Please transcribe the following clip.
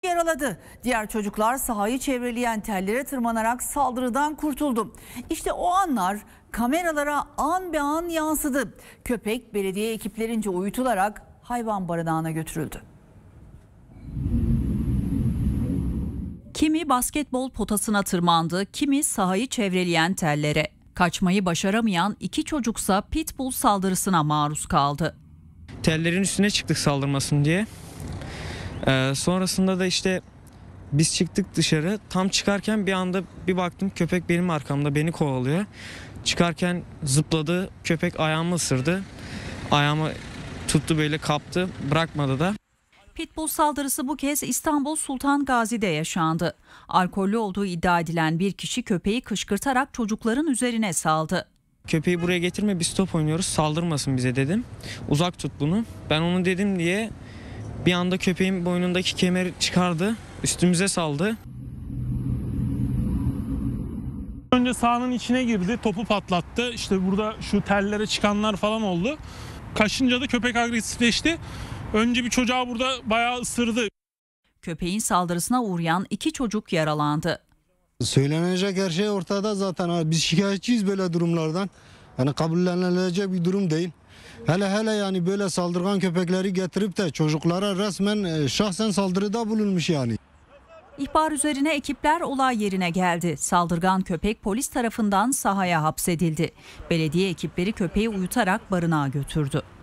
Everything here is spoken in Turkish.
yaraladı. Diğer çocuklar sahayı çevreleyen tellere tırmanarak saldırıdan kurtuldu. İşte o anlar kameralara an be an yansıdı. Köpek belediye ekiplerince uyutularak hayvan barınağına götürüldü. Kimi basketbol potasına tırmandı, kimi sahayı çevreleyen tellere. Kaçmayı başaramayan iki çocuksa pitbull saldırısına maruz kaldı. Tellerin üstüne çıktık saldırmasın diye. Sonrasında da işte biz çıktık dışarı. Tam çıkarken bir anda bir baktım köpek benim arkamda beni kovalıyor. Çıkarken zıpladı, köpek ayağımı ısırdı. Ayağımı tuttu, böyle kaptı, bırakmadı da. Pitbull saldırısı bu kez İstanbul Sultan Gazi'de yaşandı. Alkollü olduğu iddia edilen bir kişi köpeği kışkırtarak çocukların üzerine saldı. Köpeği buraya getirme, biz top oynuyoruz, saldırmasın bize dedim. Uzak tut bunu. Ben onu dedim diye bir anda köpeğin boynundaki kemeri çıkardı, üstümüze saldı. Önce sahanın içine girdi, topu patlattı. İşte burada şu tellere çıkanlar falan oldu. Kaçınca da köpek agresifleşti. Önce bir çocuğa burada bayağı ısırdı. Köpeğin saldırısına uğrayan iki çocuk yaralandı. Söylenecek her şey ortada zaten. Biz şikayetçiyiz böyle durumlardan. Yani kabullenilecek bir durum değil. Hele yani böyle saldırgan köpekleri getirip de çocuklara resmen şahsen saldırıda bulunmuş yani. İhbar üzerine ekipler olay yerine geldi. Saldırgan köpek polis tarafından sahaya hapsedildi. Belediye ekipleri köpeği uyutarak barınağa götürdü.